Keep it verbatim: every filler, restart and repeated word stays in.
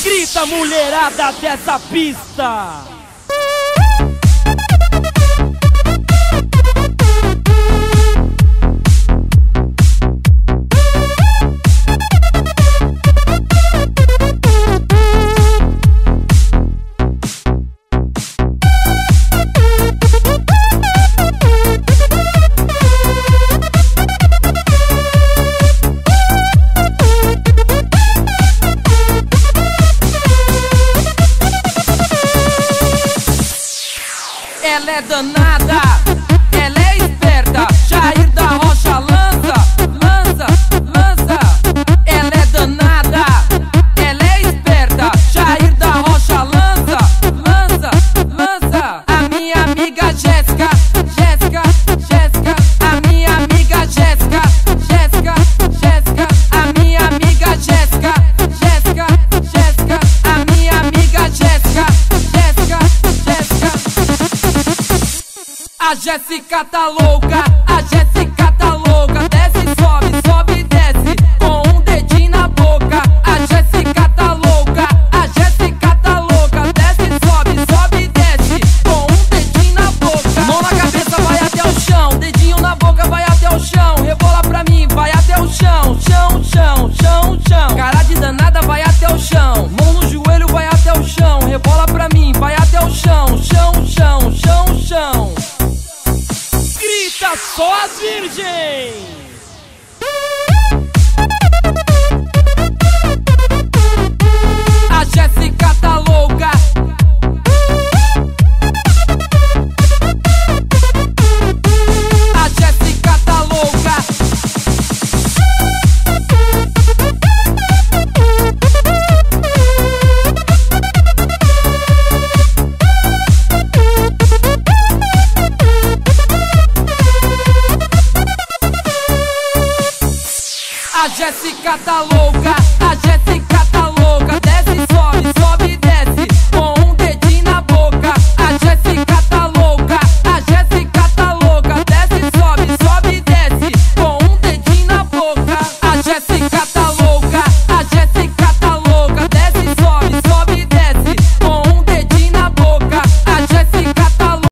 Grita, mulherada dessa pista! Ela é danada, ela é esperta. Jair da Rocha lança, lança, lança. Ela é danada, ela é esperta. Jair da Rocha lança, lança, lança. A minha amiga Jéssica, Jéssica, Jéssica. A minha amiga Jéssica, Jéssica, Jéssica. A minha amiga Jéssica, Jéssica, Jéssica. A minha amiga Jéssica, Jéssica, Jéssica. A Jéssica tá louca, a Jéssica tá louca. Desce, sobe, sobe e desce com um dedinho na boca. A Jéssica tá louca, a Jéssica tá louca. Desce, sobe, sobe e desce com um dedinho na boca. Mão na cabeça, vai até o chão. Dedinho na boca, vai até o chão. Rebola pra mim, vai até o chão. Chão, chão, chão, chão. Cara de danada, vai até o chão. Mão no joelho, vai até o chão. Rebola pra mim, vai até o chão. Chão, chão, chão, chão. Grita só as virgens! A Jéssica tá louca. A Jéssica tá louca. A Jéssica tá louca.